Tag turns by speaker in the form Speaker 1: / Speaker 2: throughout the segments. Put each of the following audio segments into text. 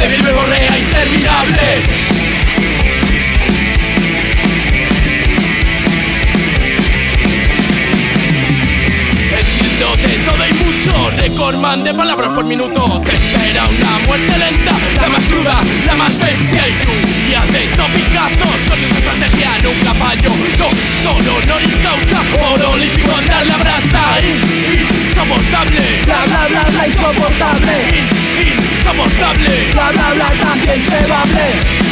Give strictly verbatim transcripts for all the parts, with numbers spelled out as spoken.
Speaker 1: de mi verborrea interminable. Entiendo de todo y mucho, recordman de palabras por minuto. Te espera una muerte lenta, la más cruda, la más bestia y lluvia de topicazos. Con esa estrategia nunca fallo. Doctor honoris causa, oro olímpico en dar la brasa. In, insoportable,
Speaker 2: bla bla bla bla insoportable.
Speaker 1: In, insoportable,
Speaker 2: bla bla bla también se va a hablar.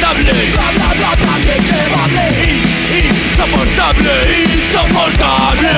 Speaker 1: insoportable, insoportable.